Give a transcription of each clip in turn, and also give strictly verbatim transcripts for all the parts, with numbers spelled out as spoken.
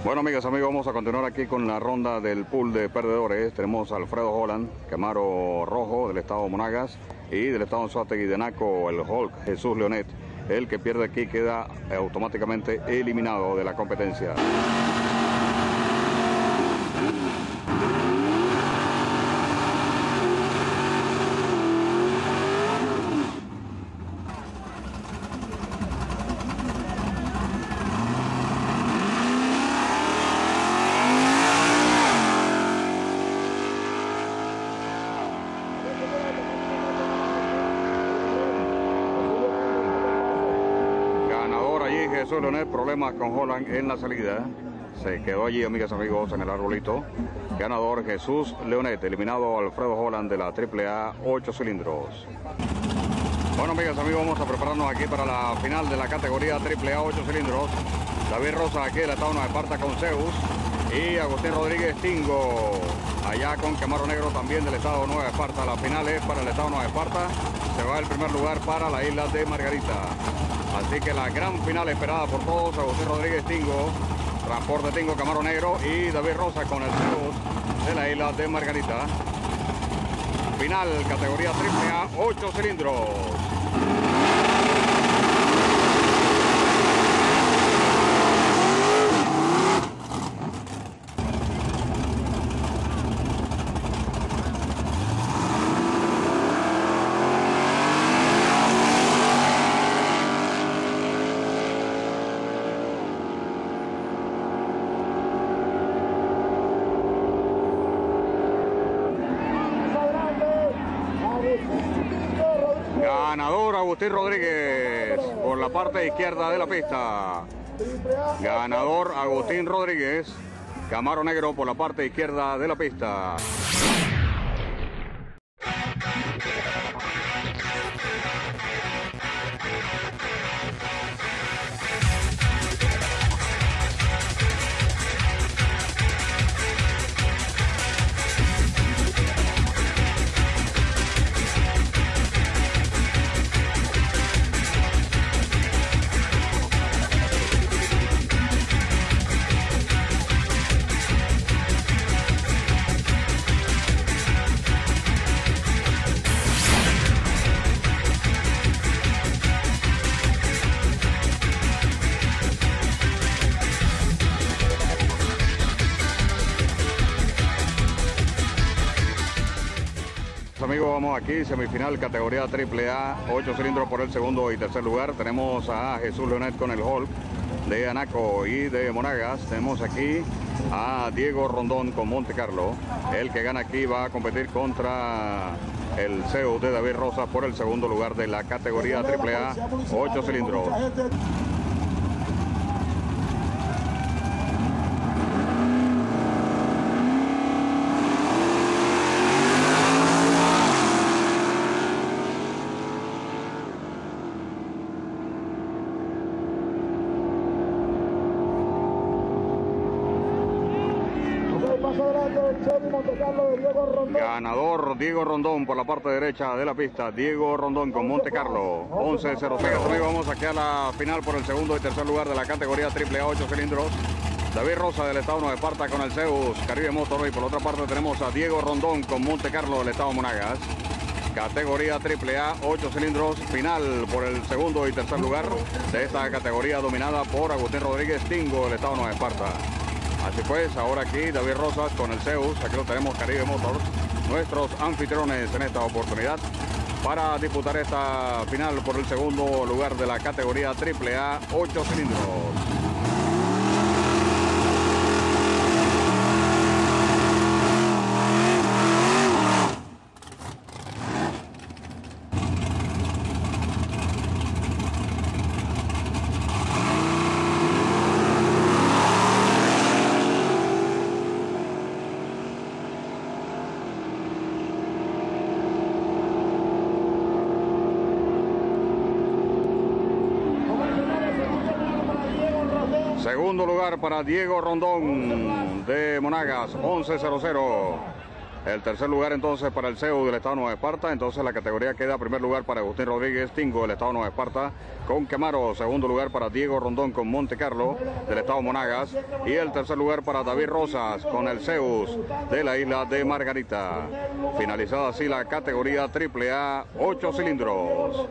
Bueno, amigas, amigos, vamos a continuar aquí con la ronda del pool de perdedores. Tenemos a Alfredo Holland, Camaro Rojo del estado Monagas, y del estado Anzoátegui de Naco, el Hulk Jesús Leonet. El que pierde aquí queda automáticamente eliminado de la competencia. Jesús Leonet, problemas con Holland en la salida. Se quedó allí, amigas, amigos, en el arbolito. Ganador Jesús Leonet, eliminado Alfredo Holland de la triple A ocho cilindros. Bueno, amigas, amigos, vamos a prepararnos aquí para la final de la categoría triple A ocho cilindros. David Rosa aquí del estado Nueva Esparta con Zeus, y Agustín Rodríguez Tingo allá con Camaro Negro también del estado Nueva Esparta. La final es para el estado Nueva Esparta. Se va el primer lugar para la isla de Margarita. Así que la gran final esperada por todos: Agustín Rodríguez Tingo, Transporte Tingo, Camaro Negro, y David Rosa con el Zeus de la isla de Margarita. Final categoría triple A ocho cilindros. Ganador Agustín Rodríguez por la parte izquierda de la pista. Ganador Agustín Rodríguez, Camaro Negro por la parte izquierda de la pista. Amigos, vamos aquí, semifinal categoría triple A, ocho cilindros por el segundo y tercer lugar. Tenemos a Jesús Leonet con el Hulk de Anaco y de Monagas. Tenemos aquí a Diego Rondón con Monte Carlo. El que gana aquí va a competir contra el Zeus de David Rosa por el segundo lugar de la categoría triple A, ocho cilindros. Ganador Diego Rondón por la parte derecha de la pista. Diego Rondón con Monte Carlo, once cero cero. Vamos aquí a la final por el segundo y tercer lugar de la categoría triple A ocho cilindros. David Rosa del estado Nueva Esparta con el Zeus Caribe Motor, y por otra parte tenemos a Diego Rondón con Monte Carlo del estado Monagas. Categoría triple A ocho cilindros, final por el segundo y tercer lugar de esta categoría, dominada por Agustín Rodríguez Tingo del estado Nueva Esparta. Así pues, ahora aquí David Rosas con el Zeus, aquí lo tenemos, Caribe Motors, nuestros anfitriones en esta oportunidad para disputar esta final por el segundo lugar de la categoría triple A ocho cilindros. Segundo lugar para Diego Rondón de Monagas, once cero cero. El tercer lugar entonces para el Zeus del Estado Nueva Esparta. Entonces la categoría queda primer lugar para Agustín Rodríguez Tingo del Estado Nueva Esparta con Camaro. Segundo lugar para Diego Rondón con Monte Carlo del Estado Monagas. Y el tercer lugar para David Rosas con el Zeus de la isla de Margarita. Finalizada así la categoría triple A ocho cilindros.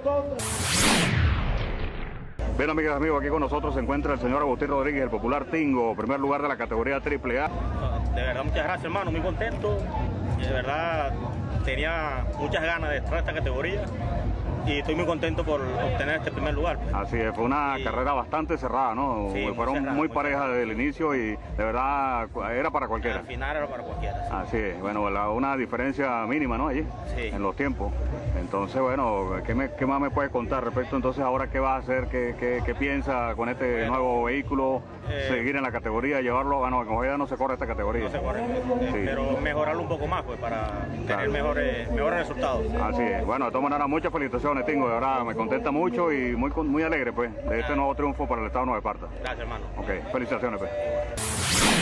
Bien, amigas y amigos, aquí con nosotros se encuentra el señor Agustín Rodríguez, el popular Tingo, primer lugar de la categoría triple A. De verdad, muchas gracias, hermano, muy contento. De verdad, tenía muchas ganas de entrar a esta categoría y estoy muy contento por obtener este primer lugar. Así es, fue una y... carrera bastante cerrada, ¿no? Sí, Fueron muy, cerrada, muy muy parejas cerrada. desde el inicio y de verdad era para cualquiera. Al final era para cualquiera. Sí. Así es, bueno, la, una diferencia mínima, ¿no? Allí, sí. En los tiempos. Entonces, bueno, ¿qué, me, ¿qué más me puedes contar respecto entonces ahora qué vas a hacer? ¿Qué, qué, qué piensa con este bueno, nuevo vehículo? Eh, seguir en la categoría, llevarlo, bueno, en Ojeda no se corre esta categoría. No se corre, eh, sí. Pero mejorarlo un poco más, pues, para tener claro. mejores, mejores resultados. Así es, bueno, de todas maneras, muchas felicitaciones, Tingo, de verdad, me contenta mucho y muy, muy alegre, pues, de este nuevo triunfo para el Estado Nueva Esparta. Gracias, hermano. Ok, felicitaciones, pues.